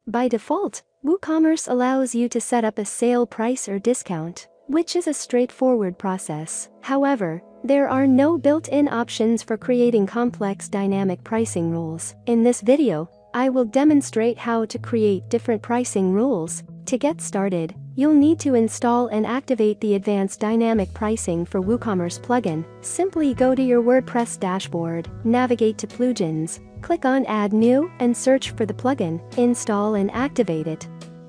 By default, WooCommerce allows you to set up a sale price or discount, which is a straightforward process. However, there are no built-in options for creating complex dynamic pricing rules. In this video, I will demonstrate how to create different pricing rules. To get started, you'll need to install and activate the Advanced Dynamic Pricing for WooCommerce plugin. Simply go to your WordPress dashboard, navigate to Plugins, click on Add New, and search for the plugin. Install and activate it.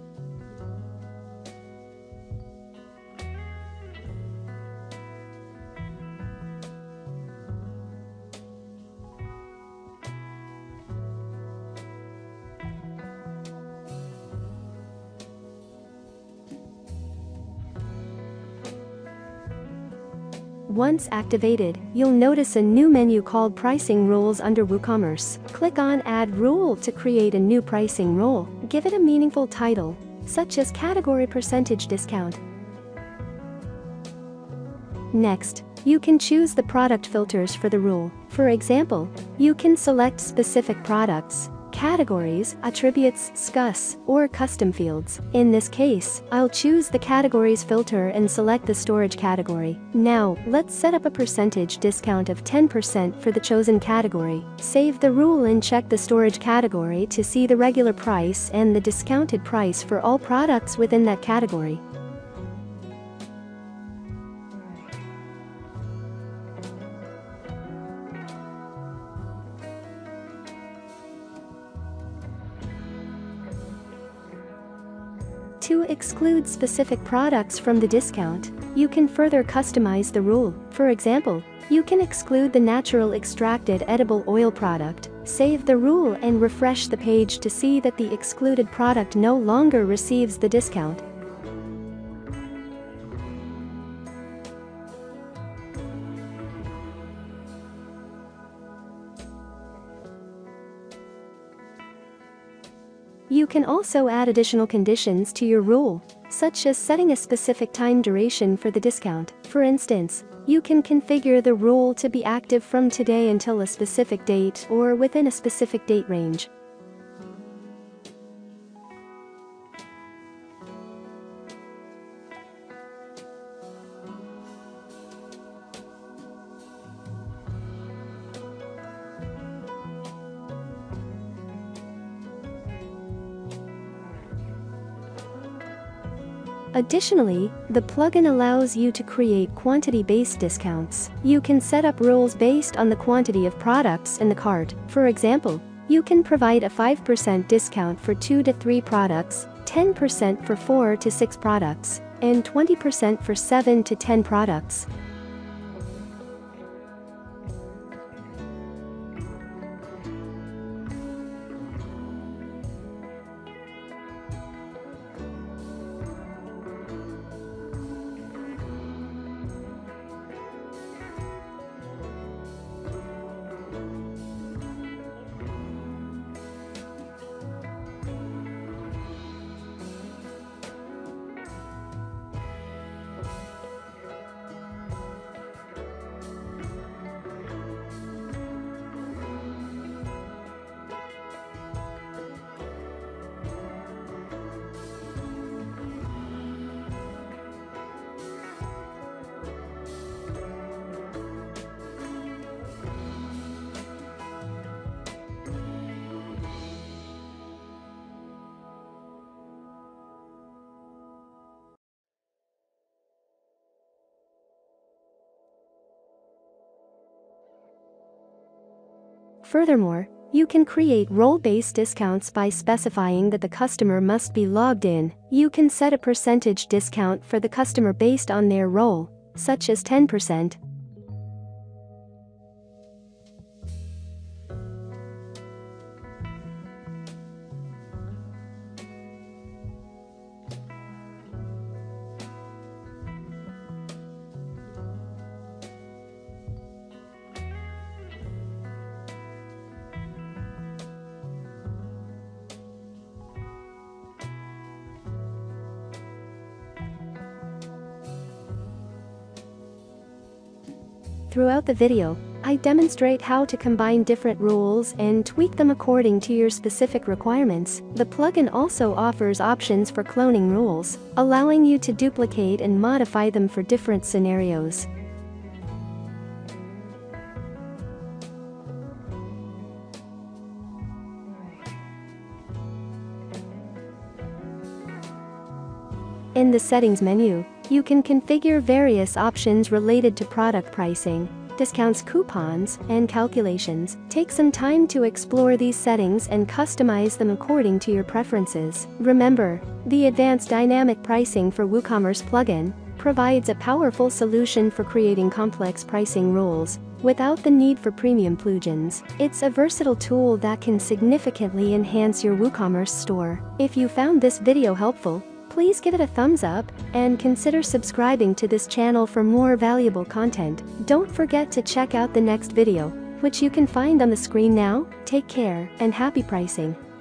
Once activated, you'll notice a new menu called Pricing Rules under WooCommerce. Click on Add Rule to create a new pricing rule. Give it a meaningful title, such as Category Percentage Discount. Next, you can choose the product filters for the rule. For example, you can select specific products, categories, attributes, SKUs, or custom fields. In this case, I'll choose the categories filter and select the storage category. Now, let's set up a percentage discount of 10% for the chosen category. Save the rule and check the storage category to see the regular price and the discounted price for all products within that category. To exclude specific products from the discount, you can further customize the rule. For example, you can exclude the natural extracted edible oil product. Save the rule and refresh the page to see that the excluded product no longer receives the discount. You can also add additional conditions to your rule, such as setting a specific time duration for the discount. For instance, you can configure the rule to be active from today until a specific date or within a specific date range. Additionally, the plugin allows you to create quantity-based discounts. You can set up rules based on the quantity of products in the cart. For example, you can provide a 5% discount for 2 to 3 products, 10% for 4 to 6 products, and 20% for 7 to 10 products. Furthermore, you can create role-based discounts by specifying that the customer must be logged in. You can set a percentage discount for the customer based on their role, such as 10%. Throughout the video, I demonstrate how to combine different rules and tweak them according to your specific requirements. The plugin also offers options for cloning rules, allowing you to duplicate and modify them for different scenarios. In the Settings menu, you can configure various options related to product pricing, discounts, coupons, and calculations. Take some time to explore these settings and customize them according to your preferences. Remember, the Advanced Dynamic Pricing for WooCommerce plugin provides a powerful solution for creating complex pricing rules without the need for premium plugins. It's a versatile tool that can significantly enhance your WooCommerce store. If you found this video helpful, please give it a thumbs up and consider subscribing to this channel for more valuable content. Don't forget to check out the next video, which you can find on the screen now. Take care and happy pricing.